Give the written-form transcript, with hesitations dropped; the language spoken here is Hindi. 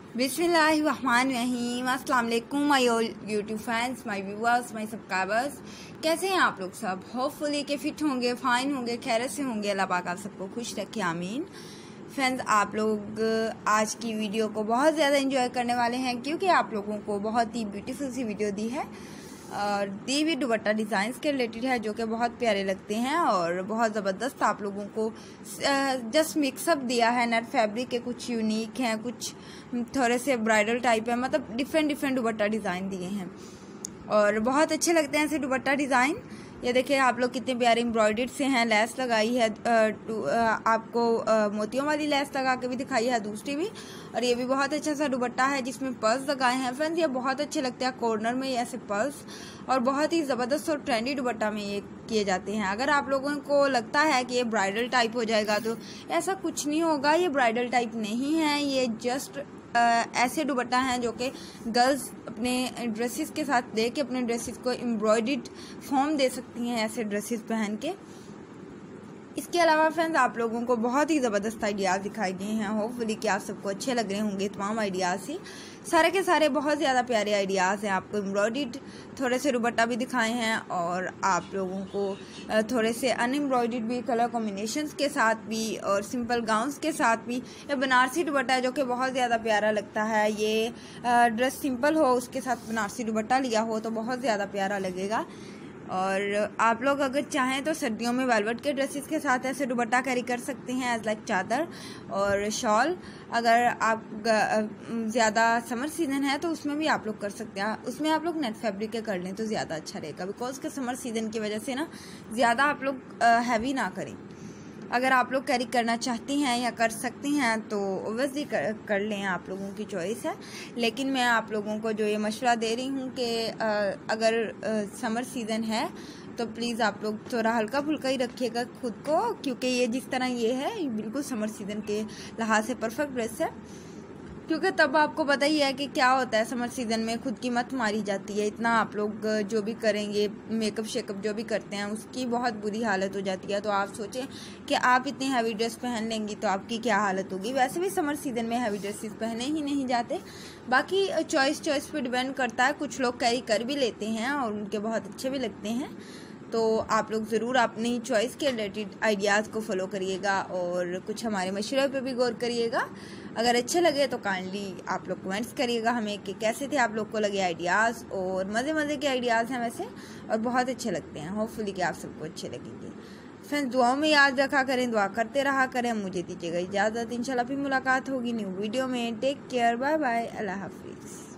बिस्मिल्लाहिर्रहमानिर्रहीम। अस्सलाम वालेकुम my YouTube fans, my viewers, my subscribers. कैसे हैं आप लोग सब? होपफुली के फिट होंगे, फाइन होंगे, खैरियत से होंगे। अल्लाह पाक आप सबको खुश रखे, आमीन। फ्रेंड्स, आप लोग आज की वीडियो को बहुत ज़्यादा एंजॉय करने वाले हैं क्योंकि आप लोगों को बहुत ही ब्यूटीफुल सी वीडियो दी है और दी हुई दुपट्टा डिज़ाइंस के रिलेटेड है जो कि बहुत प्यारे लगते हैं और बहुत ज़बरदस्त आप लोगों को जस्ट मिक्सअप दिया है। नेट फैब्रिक के कुछ यूनिक हैं, कुछ थोड़े से ब्राइडल टाइप है, मतलब डिफरेंट दुपट्टा डिज़ाइन दिए हैं और बहुत अच्छे लगते हैं ऐसे दुपट्टा डिज़ाइन। ये देखिए आप लोग कितने प्यारे एम्ब्रॉयडर्ड से हैं, लेस लगाई है, आपको मोतियों वाली लेस लगा के भी दिखाई है दूसरी भी, और ये भी बहुत अच्छा सा दुपट्टा है जिसमें पर्ल्स लगाए हैं। फ्रेंड्स, ये बहुत अच्छे लगते हैं कॉर्नर में ऐसे पर्ल्स, और बहुत ही ज़बरदस्त और ट्रेंडी दुपट्टा में ये किए जाते हैं। अगर आप लोगों को लगता है कि ये ब्राइडल टाइप हो जाएगा तो ऐसा कुछ नहीं होगा, ये ब्राइडल टाइप नहीं है, ये जस्ट ऐसे दुपट्टा हैं जो कि गर्ल्स अपने ड्रेसेस के साथ दे के अपने ड्रेसेस को एम्ब्रॉयडर्ड फॉर्म दे सकती हैं ऐसे ड्रेसेस पहन के। इसके अलावा फ्रेंड्स, आप लोगों को बहुत ही ज़बरदस्त आइडियाज़ दिखाए गए हैं। होपफुली कि आप सबको अच्छे लग रहे होंगे तमाम आइडियाज़ ही, सारे के सारे बहुत ज़्यादा प्यारे आइडियाज़ हैं। आपको एम्ब्रॉयडर्ड थोड़े से दुपट्टा भी दिखाए हैं और आप लोगों को थोड़े से अनएम्ब्रॉयडर्ड भी कलर कॉम्बिनेशंस के साथ भी और सिंपल गाउन्स के साथ भी। ये बनारसी दुपट्टा है जो कि बहुत ज़्यादा प्यारा लगता है। ये ड्रेस सिंपल हो, उसके साथ बनारसी दुपट्टा लिया हो तो बहुत ज़्यादा प्यारा लगेगा। और आप लोग अगर चाहें तो सर्दियों में वेलवेट के ड्रेसेस के साथ ऐसे दुपट्टा कैरी कर सकते हैं एज लाइक चादर और शॉल। अगर आप ज़्यादा समर सीजन है तो उसमें भी आप लोग कर सकते हैं, उसमें आप लोग नेट फैब्रिक के कर लें तो ज़्यादा अच्छा रहेगा, बिकॉज के समर सीजन की वजह से ना ज़्यादा आप लोग हैवी ना करें। अगर आप लोग कैरी करना चाहती हैं या कर सकती हैं तो ओबियसली कर लें, आप लोगों की चॉइस है। लेकिन मैं आप लोगों को जो ये मशवरा दे रही हूँ कि अगर समर सीज़न है तो प्लीज़ आप लोग थोड़ा हल्का फुल्का ही रखिएगा खुद को, क्योंकि ये जिस तरह ये है ये बिल्कुल समर सीज़न के लिहाज से परफेक्ट ड्रेस है। क्योंकि तब आपको पता ही है कि क्या होता है समर सीज़न में, खुद की मत मारी जाती है। इतना आप लोग जो भी करेंगे, मेकअप शेकअप जो भी करते हैं उसकी बहुत बुरी हालत हो जाती है। तो आप सोचें कि आप इतनी हैवी ड्रेस पहन लेंगी तो आपकी क्या हालत होगी। वैसे भी समर सीज़न में हैवी ड्रेसेस पहने ही नहीं जाते, बाकी चॉइस पे डिपेंड करता है। कुछ लोग कैरी कर भी लेते हैं और उनके बहुत अच्छे भी लगते हैं। तो आप लोग ज़रूर अपनी चॉइस के रिलेटेड आइडियाज़ को फॉलो करिएगा और कुछ हमारे मशवरे पे भी गौर करिएगा। अगर अच्छे लगे तो काइंडली आप लोग कमेंट्स करिएगा हमें कि कैसे थे आप लोग को लगे आइडियाज़, और मज़े के आइडियाज़ हैं वैसे और बहुत अच्छे लगते हैं। होपफुली कि आप सबको अच्छे लगेंगे। फ्रेंड्स, दुआओं में याद रखा करें, दुआ करते रहा करें। मुझे दीजिएगा इजाज़त, इंशाल्लाह फिर मुलाकात होगी न्यू वीडियो में। टेक केयर, बाय बाय, अल्लाह हाफिज़।